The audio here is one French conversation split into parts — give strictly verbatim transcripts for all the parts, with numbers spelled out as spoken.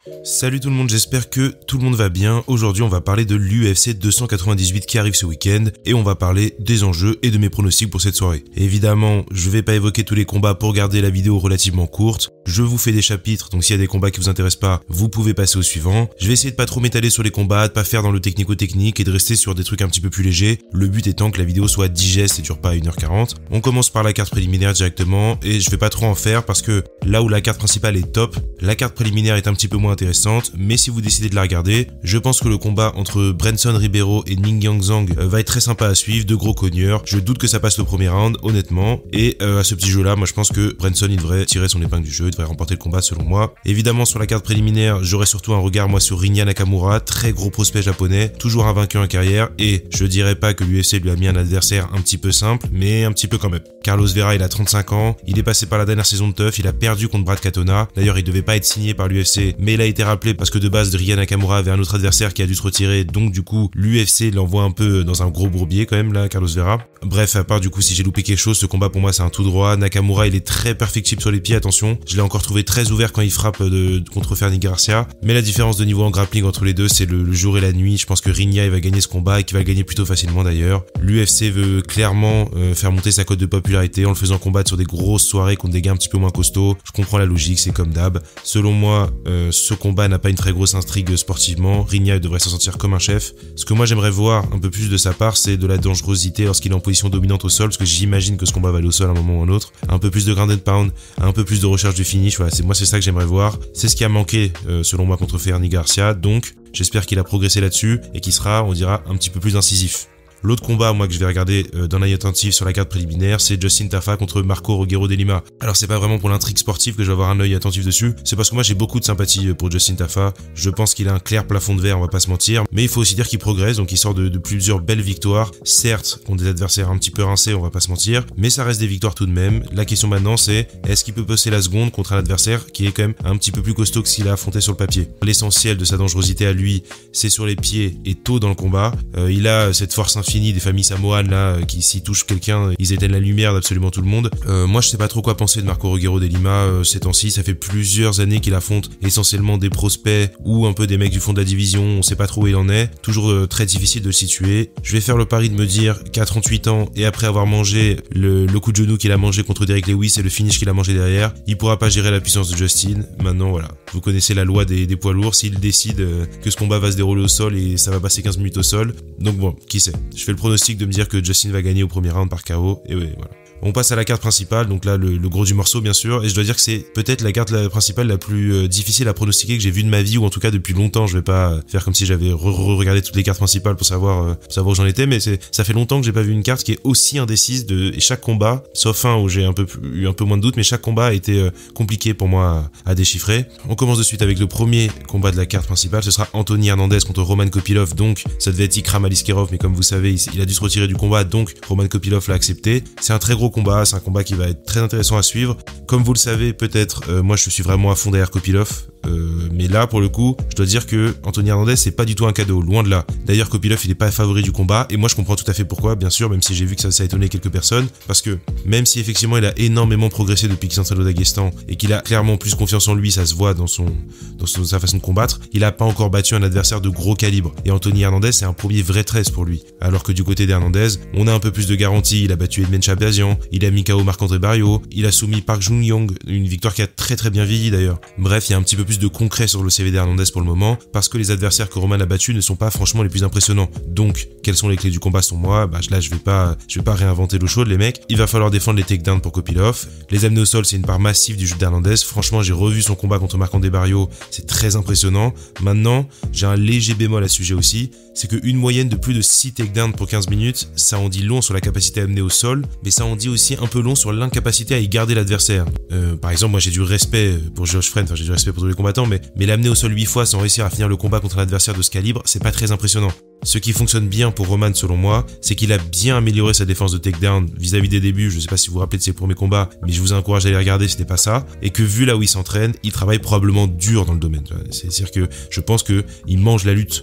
Salut tout le monde, j'espère que tout le monde va bien. Aujourd'hui on va parler de l'U F C deux cent quatre-vingt-dix-huit qui arrive ce week-end et on va parler des enjeux et de mes pronostics pour cette soirée. Évidemment, je vais pas évoquer tous les combats pour garder la vidéo relativement courte. Je vous fais des chapitres, donc s'il y a des combats qui vous intéressent pas, vous pouvez passer au suivant. Je vais essayer de pas trop m'étaler sur les combats, de pas faire dans le technico-technique et de rester sur des trucs un petit peu plus légers. Le but étant que la vidéo soit digeste et dure pas une heure quarante. On commence par la carte préliminaire directement et je vais pas trop en faire parce que là où la carte principale est top, la carte préliminaire est un petit peu moins intéressante, mais si vous décidez de la regarder, je pense que le combat entre Brenson Ribeiro et Ning Yang Zhang va être très sympa à suivre, de gros cogneurs. Je doute que ça passe le premier round, honnêtement, et euh, à ce petit jeu-là, moi je pense que Brenson il devrait tirer son épingle du jeu, il devrait remporter le combat selon moi. Évidemment sur la carte préliminaire, j'aurai surtout un regard moi sur Rinya Nakamura, très gros prospect japonais, toujours invaincu en carrière, et je dirais pas que l'U F C lui a mis un adversaire un petit peu simple, mais un petit peu quand même. Carlos Vera il a trente-cinq ans, il est passé par la dernière saison de Tough, il a perdu contre Brad Katona, d'ailleurs il devait pas être signé par l'U F C, mais il a été rappelé parce que de base Rinya Nakamura avait un autre adversaire qui a dû se retirer, donc du coup l'U F C l'envoie un peu dans un gros bourbier quand même là, Carlos Vera. Bref, à part du coup si j'ai loupé quelque chose, ce combat pour moi c'est un tout droit. Nakamura il est très perfectible sur les pieds, attention, je l'ai encore trouvé très ouvert quand il frappe de, de contre Fernie Garcia, mais la différence de niveau en grappling entre les deux c'est le, le jour et la nuit. Je pense que Rinya il va gagner ce combat et qu'il va le gagner plutôt facilement d'ailleurs. L'U F C veut clairement euh, faire monter sa cote de popularité en le faisant combattre sur des grosses soirées contre des gars un petit peu moins costauds. Je comprends la logique, c'est comme d'hab. Selon moi, euh, ce combat n'a pas une très grosse intrigue sportivement. Rinya devrait s'en sortir comme un chef. Ce que moi j'aimerais voir un peu plus de sa part, c'est de la dangerosité lorsqu'il est en position dominante au sol, parce que j'imagine que ce combat va aller au sol à un moment ou un autre. Un peu plus de ground and pound, un peu plus de recherche du finish. Voilà, c'est moi c'est ça que j'aimerais voir. C'est ce qui a manqué euh, selon moi contre Fernie Garcia. Donc j'espère qu'il a progressé là-dessus et qu'il sera, on dira, un petit peu plus incisif. L'autre combat, moi, que je vais regarder euh, d'un œil attentif sur la carte préliminaire, c'est Justin Tafa contre Marco Roguero de Lima. Alors c'est pas vraiment pour l'intrigue sportive que je vais avoir un œil attentif dessus, c'est parce que moi j'ai beaucoup de sympathie pour Justin Tafa. Je pense qu'il a un clair plafond de verre, on va pas se mentir, mais il faut aussi dire qu'il progresse, donc il sort de, de plusieurs belles victoires, certes contre des adversaires un petit peu rincés, on va pas se mentir, mais ça reste des victoires tout de même. La question maintenant c'est, est-ce qu'il peut passer la seconde contre un adversaire qui est quand même un petit peu plus costaud que ce qu'il a affronté sur le papier. L'essentiel de sa dangerosité à lui, c'est sur les pieds et tôt dans le combat. Euh, il a cette force infinie des familles samoanes là qui s'y touchent quelqu'un ils éteignent la lumière d'absolument tout le monde. Euh, moi je sais pas trop quoi penser de Marco Roguero de Lima euh, ces temps-ci. Ça fait plusieurs années qu'il affronte essentiellement des prospects ou un peu des mecs du fond de la division, on sait pas trop où il en est, toujours euh, très difficile de le situer. Je vais faire le pari de me dire qu'à trente-huit ans et après avoir mangé le, le coup de genou qu'il a mangé contre Derrick Lewis et le finish qu'il a mangé derrière, il pourra pas gérer la puissance de Justin. Maintenant voilà, vous connaissez la loi des, des poids lourds, s'il décide euh, que ce combat va se dérouler au sol et ça va passer quinze minutes au sol, donc bon, qui sait. Je fais le pronostic de me dire que Justin va gagner au premier round par K O, et ouais, voilà. On passe à la carte principale, donc là le, le gros du morceau bien sûr, et je dois dire que c'est peut-être la carte la principale la plus euh, difficile à pronostiquer que j'ai vue de ma vie, ou en tout cas depuis longtemps. Je vais pas faire comme si j'avais re-regardé toutes les cartes principales pour savoir, euh, pour savoir où j'en étais, mais c'est, ça fait longtemps que j'ai pas vu une carte qui est aussi indécise de et chaque combat, sauf un où j'ai un peu eu un peu moins de doute, mais chaque combat a été euh, compliqué pour moi à, à déchiffrer. On commence de suite avec le premier combat de la carte principale, ce sera Anthony Hernandez contre Roman Kopylov, donc ça devait être Ikram Aliskerov, mais comme vous savez, il, il a dû se retirer du combat, donc Roman Kopylov l'a accepté. C'est un très gros combat, c'est un combat qui va être très intéressant à suivre. Comme vous le savez peut-être, euh, moi je suis vraiment à fond derrière Kopylov, euh, mais là pour le coup, je dois dire que Anthony Hernandez c'est pas du tout un cadeau, loin de là. D'ailleurs Kopylov il est pas favori du combat, et moi je comprends tout à fait pourquoi, bien sûr, même si j'ai vu que ça, ça a étonné quelques personnes, parce que même si effectivement il a énormément progressé depuis qu'il s'entraîne au Daghestan, et qu'il a clairement plus confiance en lui, ça se voit dans son, dans son, sa façon de combattre, il a pas encore battu un adversaire de gros calibre, et Anthony Hernandez c'est un premier vrai treize pour lui, alors que du côté d'Hernandez, on a un peu plus de garantie. Il a battu Edmen Shabazian, il a mis K O Marc-André Barriault, il a soumis Park Jung-Yong, une victoire qui a très très bien vieilli d'ailleurs. Bref, il y a un petit peu plus de concret sur le C V d'Hernandez pour le moment, parce que les adversaires que Roman a battus ne sont pas franchement les plus impressionnants. Donc, quelles sont les clés du combat selon moi? Bah là je vais pas je vais pas réinventer l'eau chaude les mecs, il va falloir défendre les takedowns pour Kopylov. Les amener au sol c'est une part massive du jeu d'Hernandez. Franchement j'ai revu son combat contre Marc-André Barriault, c'est très impressionnant. Maintenant, j'ai un léger bémol à ce sujet aussi, c'est qu'une moyenne de plus de six takedowns pour quinze minutes, ça en dit long sur la capacité à amener au sol, mais ça en dit aussi un peu long sur l'incapacité à y garder l'adversaire. Euh, par exemple, moi j'ai du respect pour Josh Friend, enfin j'ai du respect pour tous les combattants, mais, mais l'amener au sol huit fois sans réussir à finir le combat contre un adversaire de ce calibre, c'est pas très impressionnant. Ce qui fonctionne bien pour Roman selon moi, c'est qu'il a bien amélioré sa défense de takedown vis-à-vis des débuts. Je sais pas si vous vous rappelez de ses premiers combats, mais je vous encourage à les regarder, c'était pas ça. Et que vu là où il s'entraîne, il travaille probablement dur dans le domaine. C'est-à-dire que je pense que il mange la lutte.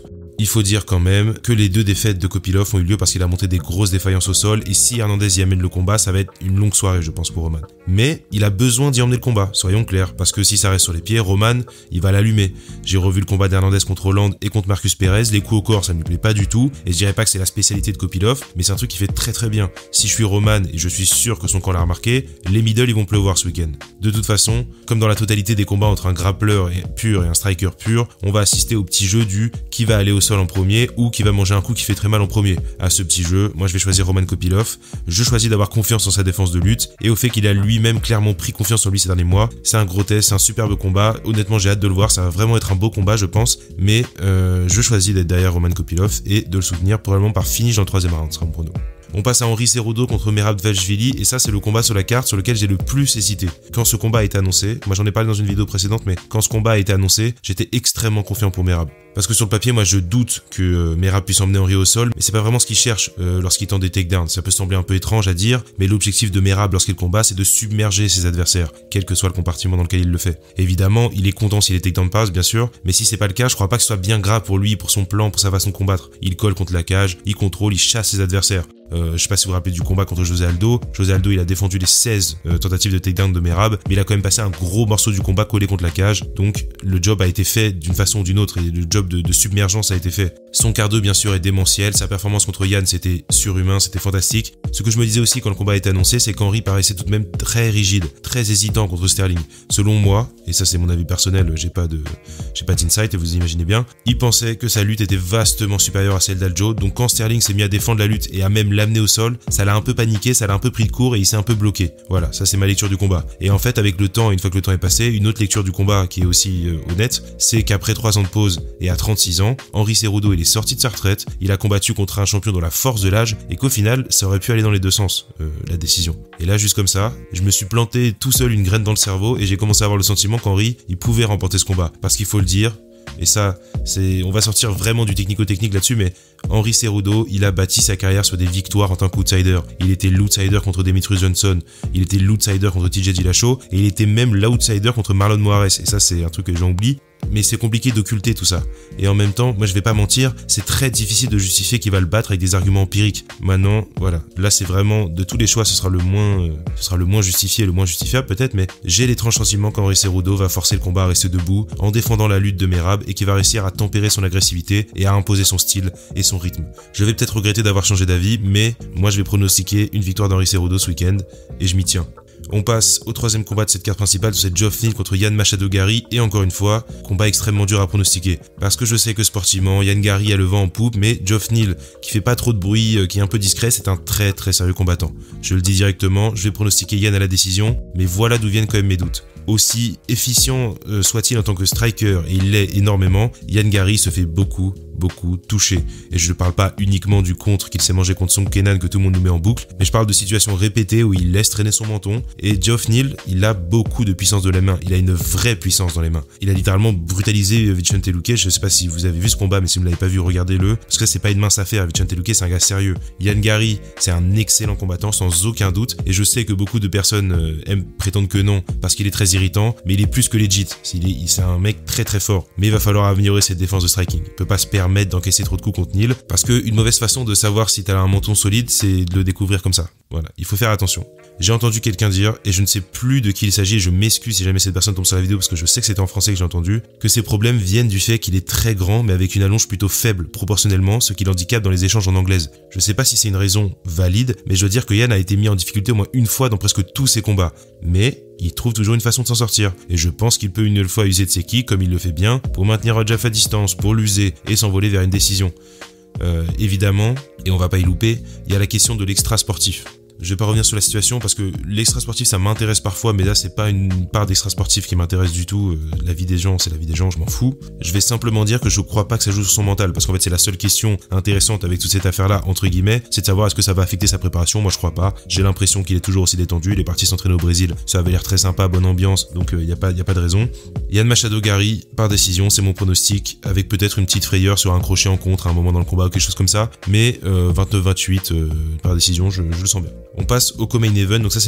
Il faut dire quand même que les deux défaites de Kopylov ont eu lieu parce qu'il a monté des grosses défaillances au sol et si Hernandez y amène le combat, ça va être une longue soirée je pense pour Roman. Mais il a besoin d'y emmener le combat, soyons clairs, parce que si ça reste sur les pieds, Roman, il va l'allumer. J'ai revu le combat d'Hernandez contre Hollande et contre Marcus Perez, les coups au corps ça ne lui plaît pas du tout et je dirais pas que c'est la spécialité de Kopylov, mais c'est un truc qui fait très très bien. Si je suis Roman et je suis sûr que son camp l'a remarqué, les middle ils vont pleuvoir ce week-end. De toute façon, comme dans la totalité des combats entre un grappleur pur et un striker pur, on va assister au petit jeu du qui va aller au sol en premier ou qui va manger un coup qui fait très mal en premier. À ce petit jeu, moi je vais choisir Roman Kopylov, je choisis d'avoir confiance en sa défense de lutte et au fait qu'il a lui-même clairement pris confiance en lui ces derniers mois. C'est un gros test, c'est un superbe combat, honnêtement j'ai hâte de le voir, ça va vraiment être un beau combat je pense, mais euh, je choisis d'être derrière Roman Kopylov et de le soutenir probablement par finish dans le troisième round, ce sera mon prono. On passe à Henri Cerudo contre Merab Dvalishvili et ça c'est le combat sur la carte sur lequel j'ai le plus hésité. Quand ce combat a été annoncé, moi j'en ai parlé dans une vidéo précédente, mais quand ce combat a été annoncé, j'étais extrêmement confiant pour Merab. Parce que sur le papier, moi je doute que euh, Merab puisse emmener Henri au sol, mais c'est pas vraiment ce qu'il cherche euh, lorsqu'il tente des takedowns. Ça peut sembler un peu étrange à dire, mais l'objectif de Merab lorsqu'il combat, c'est de submerger ses adversaires, quel que soit le compartiment dans lequel il le fait. Évidemment, il est content si les takedowns passent, bien sûr, mais si c'est pas le cas, je crois pas que ce soit bien grave pour lui, pour son plan, pour sa façon de combattre. Il colle contre la cage, il contrôle, il chasse ses adversaires. Euh, je sais pas si vous vous rappelez du combat contre José Aldo. José Aldo, il a défendu les seize euh, tentatives de takedown de Merab, mais il a quand même passé un gros morceau du combat collé contre la cage. Donc le job a été fait d'une façon ou d'une autre et le job de, de submergence a été fait. Son cardio bien sûr est démentiel, sa performance contre Yann c'était surhumain, c'était fantastique. Ce que je me disais aussi quand le combat a été annoncé, c'est qu'Henri paraissait tout de même très rigide, très hésitant contre Sterling. Selon moi, et ça c'est mon avis personnel, j'ai pas de j'ai pas d'insight et vous imaginez bien, il pensait que sa lutte était vastement supérieure à celle d'Aljo, donc quand Sterling s'est mis à défendre la lutte et à même l'amener au sol, ça l'a un peu paniqué, ça l'a un peu pris de court et il s'est un peu bloqué. Voilà, ça c'est ma lecture du combat. Et en fait avec le temps, une fois que le temps est passé, une autre lecture du combat qui est aussi euh, honnête, c'est qu'après trois ans de pause et à trente-six ans, Henri Cerudo il est sorti de sa retraite, il a combattu contre un champion dans la force de l'âge et qu'au final ça aurait pu aller dans les deux sens, euh, la décision. Et là juste comme ça, je me suis planté tout seul une graine dans le cerveau et j'ai commencé à avoir le sentiment qu'Henri il pouvait remporter ce combat. Parce qu'il faut le dire, et ça, c'est, on va sortir vraiment du technico-technique là-dessus, mais Henri Cerudo, il a bâti sa carrière sur des victoires en tant qu'outsider. Il était l'outsider contre Demetrius Johnson, il était l'outsider contre T J Dillashaw, et il était même l'outsider contre Marlon Moraes. Et ça, c'est un truc que les gens oublient. Mais c'est compliqué d'occulter tout ça. Et en même temps, moi je vais pas mentir, c'est très difficile de justifier qu'il va le battre avec des arguments empiriques. Maintenant, voilà, là c'est vraiment, de tous les choix, ce sera le moins, euh, ce sera le moins justifié, le moins justifiable peut-être, mais j'ai l'étrange sentiment qu'Henri Cerudo va forcer le combat à rester debout, en défendant la lutte de Merab, et qu'il va réussir à tempérer son agressivité et à imposer son style et son rythme. Je vais peut-être regretter d'avoir changé d'avis, mais moi je vais pronostiquer une victoire d'Henri Cerudo ce week-end, et je m'y tiens. On passe au troisième combat de cette carte principale, c'est Geoff Neal contre Yann Machado Garry, et encore une fois, combat extrêmement dur à pronostiquer. Parce que je sais que sportivement, Yann Garry a le vent en poupe, mais Geoff Neal, qui fait pas trop de bruit, qui est un peu discret, c'est un très très sérieux combattant. Je le dis directement, je vais pronostiquer Yann à la décision, mais voilà d'où viennent quand même mes doutes. Aussi efficient euh, soit-il en tant que striker, et il l'est énormément, Yann Garry se fait beaucoup, beaucoup toucher. Et je ne parle pas uniquement du contre qu'il s'est mangé contre Song Kenan que tout le monde nous met en boucle, mais je parle de situations répétées où il laisse traîner son menton. Et Geoff Neal, il a beaucoup de puissance de la main, il a une vraie puissance dans les mains. Il a littéralement brutalisé Vicente Luque. Je sais pas si vous avez vu ce combat, mais si vous ne l'avez pas vu, regardez-le, parce que c'est pas une mince affaire. Vicente Luque, c'est un gars sérieux. Yann Garry, c'est un excellent combattant sans aucun doute, et je sais que beaucoup de personnes euh, aiment prétendre que non, parce qu'il est très irritant, mais il est plus que legit. Il est, c'est un mec très très fort. Mais il va falloir améliorer cette défense de striking. Il peut pas se permettre d'encaisser trop de coups contre Neal, parce que une mauvaise façon de savoir si t'as un menton solide, c'est de le découvrir comme ça. Voilà, il faut faire attention. J'ai entendu quelqu'un dire, et je ne sais plus de qui il s'agit, et je m'excuse si jamais cette personne tombe sur la vidéo, parce que je sais que c'était en français que j'ai entendu, que ses problèmes viennent du fait qu'il est très grand, mais avec une allonge plutôt faible, proportionnellement, ce qui l'handicape dans les échanges en anglaise. Je sais pas si c'est une raison valide, mais je dois dire que Yann a été mis en difficulté au moins une fois dans presque tous ses combats. Mais il trouve toujours une façon de s'en sortir. Et je pense qu'il peut une fois user de ses kicks, comme il le fait bien, pour maintenir Rajaf à distance, pour l'user, et s'envoler vers une décision. Euh, évidemment, et on va pas y louper, il y a la question de l'extra sportif. Je vais pas revenir sur la situation parce que l'extra sportif ça m'intéresse parfois, mais là c'est pas une part d'extra sportif qui m'intéresse du tout. La vie des gens, c'est la vie des gens, je m'en fous. Je vais simplement dire que je crois pas que ça joue sur son mental, parce qu'en fait c'est la seule question intéressante avec toute cette affaire-là, entre guillemets, c'est de savoir est-ce que ça va affecter sa préparation. Moi je crois pas. J'ai l'impression qu'il est toujours aussi détendu. Il est parti s'entraîner au Brésil, ça avait l'air très sympa, bonne ambiance, donc il euh, y a pas, y a pas de raison. Yann Machado Garry, par décision, c'est mon pronostic, avec peut-être une petite frayeur sur un crochet en contre à un moment dans le combat ou quelque chose comme ça, mais euh, vingt-neuf vingt-huit euh, par décision, je, je le sens bien. On passe au co-main event, donc ça c'est le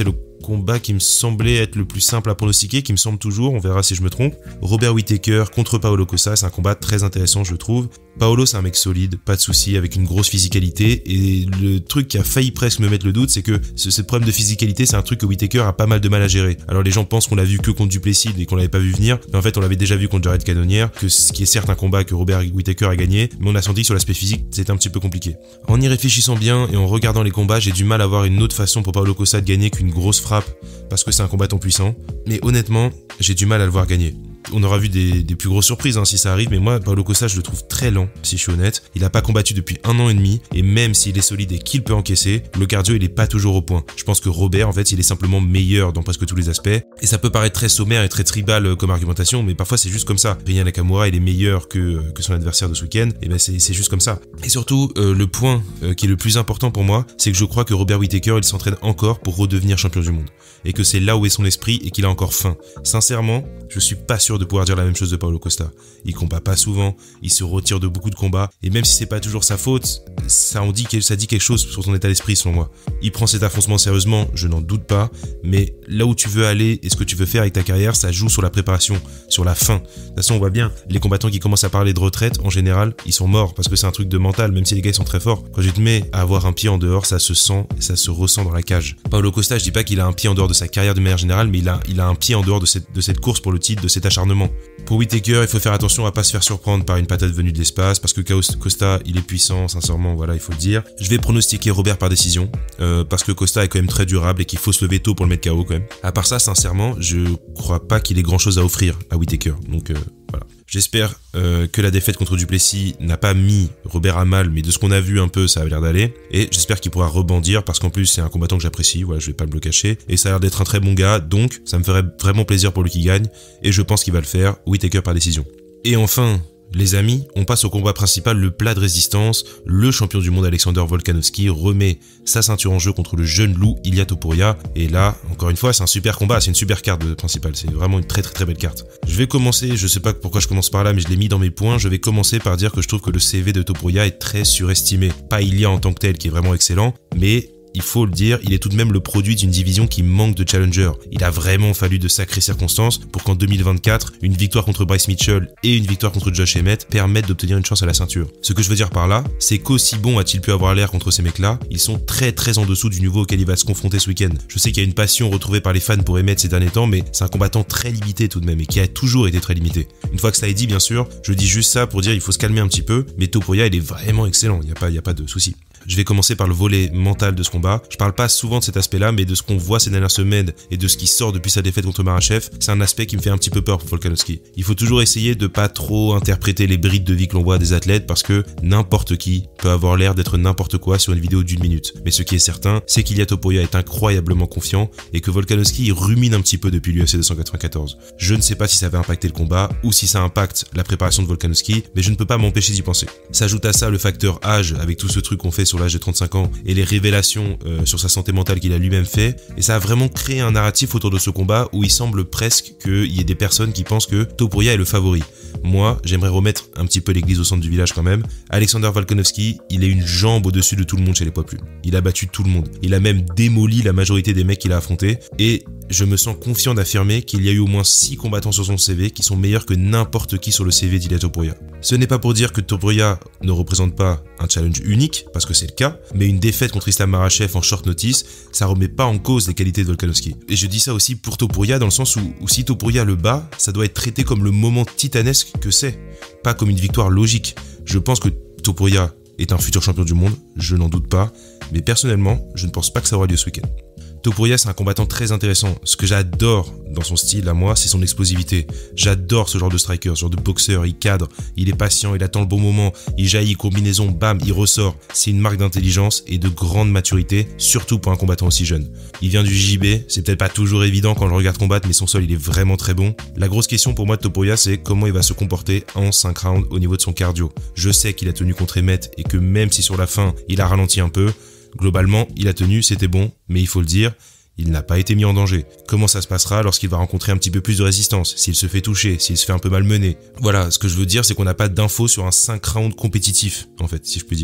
combat qui me semblait être le plus simple à pronostiquer, qui me semble toujours, on verra si je me trompe. Robert Whittaker contre Paulo Costa, c'est un combat très intéressant je trouve. Paolo c'est un mec solide, pas de souci, avec une grosse physicalité, et le truc qui a failli presque me mettre le doute, c'est que ce, ce problème de physicalité, c'est un truc que Whittaker a pas mal de mal à gérer. Alors les gens pensent qu'on l'a vu que contre Duplessis et qu'on l'avait pas vu venir, mais en fait on l'avait déjà vu contre Jared Cannonier, que ce qui est certes un combat que Robert Whittaker a gagné, mais on a senti que sur l'aspect physique c'était un petit peu compliqué. En y réfléchissant bien et en regardant les combats, j'ai du mal à voir une autre façon pour Paulo Costa de gagner qu'une grosse frappe, parce que c'est un combattant puissant, mais honnêtement, j'ai du mal à le voir gagner. On aura vu des, des plus grosses surprises hein, si ça arrive, mais moi, Paulo Costa, je le trouve très lent, si je suis honnête. Il a pas combattu depuis un an et demi, et même s'il est solide et qu'il peut encaisser, le cardio, il est pas toujours au point. Je pense que Robert, en fait, il est simplement meilleur dans presque tous les aspects. Et ça peut paraître très sommaire et très tribal comme argumentation, mais parfois c'est juste comme ça. Ryan Nakamura, il est meilleur que, que son adversaire de ce week-end, et ben c'est, c'est juste comme ça. Et surtout, euh, le point euh, qui est le plus important pour moi, c'est que je crois que Robert Whittaker, il s'entraîne encore pour redevenir champion du monde. Et que c'est là où est son esprit et qu'il a encore faim. Sincèrement, je suis pas sûr de pouvoir dire la même chose de Paulo Costa. Il combat pas souvent, il se retire de beaucoup de combats, et même si c'est pas toujours sa faute, ça en dit, ça dit quelque chose sur son état d'esprit selon moi. Il prend cet affrontement sérieusement, je n'en doute pas, mais là où tu veux aller et ce que tu veux faire avec ta carrière, ça joue sur la préparation, sur la fin. De toute façon, on voit bien, les combattants qui commencent à parler de retraite, en général, ils sont morts, parce que c'est un truc de mental, même si les gars ils sont très forts. Quand tu te mets à avoir un pied en dehors, ça se sent, et ça se ressent dans la cage. Paulo Costa, je dis pas qu'il a un pied en dehors de sa carrière de manière générale, mais il a, il a un pied en dehors de cette, de cette course pour le titre, de cet acharnement. Pour Whittaker, il faut faire attention à pas se faire surprendre par une patate venue de l'espace, parce que Costa, il est puissant, sincèrement, voilà, il faut le dire. Je vais pronostiquer Robert par décision, euh, parce que Costa est quand même très durable et qu'il faut se lever tôt pour le mettre K O quand même. À part ça, sincèrement, je crois pas qu'il ait grand chose à offrir à Whittaker, donc euh, voilà. J'espère euh, que la défaite contre Duplessis n'a pas mis Robert à mal, mais de ce qu'on a vu un peu, ça a l'air d'aller. Et j'espère qu'il pourra rebondir, parce qu'en plus, c'est un combattant que j'apprécie, voilà, je vais pas me le cacher. Et ça a l'air d'être un très bon gars, donc ça me ferait vraiment plaisir pour lui qu'il gagne. Et je pense qu'il va le faire, Whittaker par décision. Et enfin, les amis, on passe au combat principal, le plat de résistance. Le champion du monde Alexander Volkanovski remet sa ceinture en jeu contre le jeune loup Ilia Topuria. Et là, encore une fois, c'est un super combat, c'est une super carte principale, c'est vraiment une très très très belle carte. Je vais commencer, je sais pas pourquoi je commence par là, mais je l'ai mis dans mes points, je vais commencer par dire que je trouve que le C V de Topuria est très surestimé. Pas Ilia en tant que tel, qui est vraiment excellent, mais il faut le dire, il est tout de même le produit d'une division qui manque de challenger. Il a vraiment fallu de sacrées circonstances pour qu'en deux mille vingt-quatre, une victoire contre Bryce Mitchell et une victoire contre Josh Emmett permettent d'obtenir une chance à la ceinture. Ce que je veux dire par là, c'est qu'aussi bon a-t-il pu avoir l'air contre ces mecs-là, ils sont très très en dessous du niveau auquel il va se confronter ce week-end. Je sais qu'il y a une passion retrouvée par les fans pour Emmett ces derniers temps, mais c'est un combattant très limité tout de même et qui a toujours été très limité. Une fois que ça est dit, bien sûr, je dis juste ça pour dire il faut se calmer un petit peu, mais Topuria il est vraiment excellent, il n'y a pas, il y a pas de souci. Je vais commencer par le volet mental de ce combat. Je parle pas souvent de cet aspect-là, mais de ce qu'on voit ces dernières semaines et de ce qui sort depuis sa défaite contre Makhachev, c'est un aspect qui me fait un petit peu peur pour Volkanovski. Il faut toujours essayer de pas trop interpréter les brides de vie que l'on voit des athlètes, parce que n'importe qui peut avoir l'air d'être n'importe quoi sur une vidéo d'une minute. Mais ce qui est certain, c'est qu'Ilia Topuria est incroyablement confiant et que Volkanovski rumine un petit peu depuis l'U F C deux cent quatre-vingt-quatorze. Je ne sais pas si ça va impacter le combat ou si ça impacte la préparation de Volkanovski, mais je ne peux pas m'empêcher d'y penser. S'ajoute à ça le facteur âge, avec tout ce truc qu'on fait sur l'âge de trente-cinq ans et les révélations euh, sur sa santé mentale qu'il a lui-même fait, et ça a vraiment créé un narratif autour de ce combat où il semble presque qu'il y ait des personnes qui pensent que Topuria est le favori. Moi, j'aimerais remettre un petit peu l'église au centre du village quand même. Alexander Volkanovski, il est une jambe au-dessus de tout le monde chez les poids plumes. Il a battu tout le monde. Il a même démoli la majorité des mecs qu'il a affrontés, et je me sens confiant d'affirmer qu'il y a eu au moins six combattants sur son C V qui sont meilleurs que n'importe qui sur le C V d'Ilia Topuria. Ce n'est pas pour dire que Topuria ne représente pas un challenge unique, parce que c'est le cas, mais une défaite contre Islam Makhachev en short notice, ça remet pas en cause les qualités de Volkanovski. Et je dis ça aussi pour Topuria dans le sens où, où si Topuria le bat, ça doit être traité comme le moment titanesque que c'est, pas comme une victoire logique. Je pense que Topuria est un futur champion du monde, je n'en doute pas, mais personnellement, je ne pense pas que ça aura lieu ce week-end. Topuria, c'est un combattant très intéressant. Ce que j'adore dans son style, à moi, c'est son explosivité. J'adore ce genre de striker, ce genre de boxeur. Il cadre, il est patient, il attend le bon moment, il jaillit, combinaison, bam, il ressort. C'est une marque d'intelligence et de grande maturité, surtout pour un combattant aussi jeune. Il vient du J B, c'est peut-être pas toujours évident quand je le regarde combattre, mais son sol, il est vraiment très bon. La grosse question pour moi de Topuria, c'est comment il va se comporter en cinq rounds au niveau de son cardio. Je sais qu'il a tenu contre Emmett et que même si sur la fin, il a ralenti un peu, globalement, il a tenu, c'était bon, mais il faut le dire, il n'a pas été mis en danger. Comment ça se passera lorsqu'il va rencontrer un petit peu plus de résistance, s'il se fait toucher, s'il se fait un peu malmener? Voilà, ce que je veux dire, c'est qu'on n'a pas d'infos sur un cinq rounds compétitif, en fait, si je puis dire.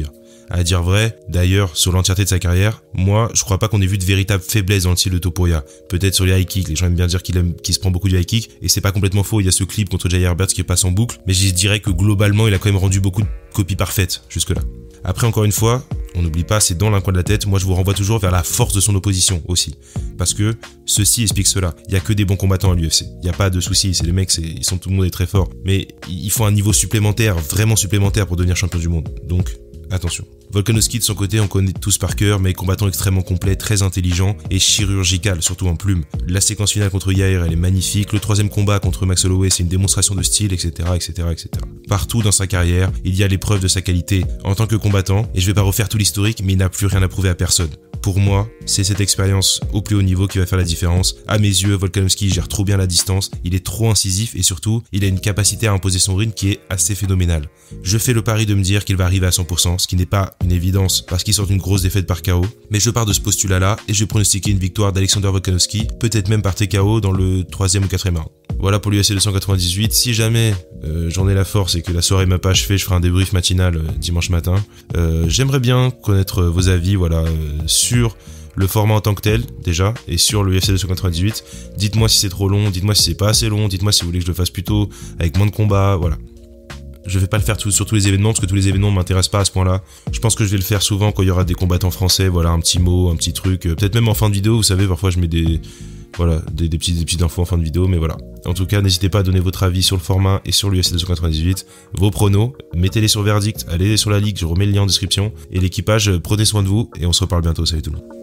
À dire vrai, d'ailleurs, sur l'entièreté de sa carrière, moi, je crois pas qu'on ait vu de véritable faiblesse dans le style de Topuria. Peut-être sur les high kicks, les gens aiment bien dire qu'il aime, qu'il se prend beaucoup du high kick, et c'est pas complètement faux, il y a ce clip contre Jai Herbert qui passe en boucle, mais je dirais que globalement, il a quand même rendu beaucoup de copies parfaites jusque-là. Après, encore une fois, on n'oublie pas, c'est dans l'un coin de la tête, moi je vous renvoie toujours vers la force de son opposition aussi. Parce que ceci explique cela. Il y a que des bons combattants à l'U F C. Il n'y a pas de soucis, c'est les mecs, c'est, ils sont, tout le monde est très fort. Mais il faut un niveau supplémentaire, vraiment supplémentaire pour devenir champion du monde. Donc, attention. Volkanovski de son côté, on connaît tous par cœur, mais combattant extrêmement complet, très intelligent et chirurgical, surtout en plume. La séquence finale contre Yair, elle est magnifique. Le troisième combat contre Max Holloway, c'est une démonstration de style, et cetera, et cetera, et cetera. Partout dans sa carrière, il y a l'épreuve de sa qualité en tant que combattant, et je vais pas refaire tout l'historique, mais il n'a plus rien à prouver à personne. Pour moi, c'est cette expérience au plus haut niveau qui va faire la différence. À mes yeux, Volkanovski gère trop bien la distance, il est trop incisif et surtout, il a une capacité à imposer son rythme qui est assez phénoménale. Je fais le pari de me dire qu'il va arriver à cent pour cent, ce qui n'est pas une évidence parce qu'il sort d'une grosse défaite par K O, mais je pars de ce postulat-là et je vais pronostiquer une victoire d'Alexander Volkanovski, peut-être même par T K O dans le troisième ou quatrième round. Voilà pour l'U F C deux cent quatre-vingt-dix-huit. Si jamais euh, j'en ai la force et que la soirée m'a pas achevé, je ferai un débrief matinal euh, dimanche matin. Euh, j'aimerais bien connaître euh, vos avis, voilà, euh, sur le format en tant que tel, déjà, et sur le U F C deux cent quatre-vingt-dix-huit. Dites-moi si c'est trop long, dites-moi si c'est pas assez long, dites-moi si vous voulez que je le fasse plutôt avec moins de combats, voilà. Je vais pas le faire tout, sur tous les événements parce que tous les événements m'intéressent pas à ce point-là. Je pense que je vais le faire souvent quand il y aura des combattants français, voilà, un petit mot, un petit truc, euh, peut-être même en fin de vidéo, vous savez, parfois je mets des, voilà, des, des, petites, des petites infos en fin de vidéo, mais voilà. En tout cas, n'hésitez pas à donner votre avis sur le format et sur l'U F C deux cent quatre-vingt-dix-huit, vos pronos, mettez-les sur Verdict, allez sur la ligue, je remets le lien en description, et l'équipage, prenez soin de vous, et on se reparle bientôt, salut tout le monde.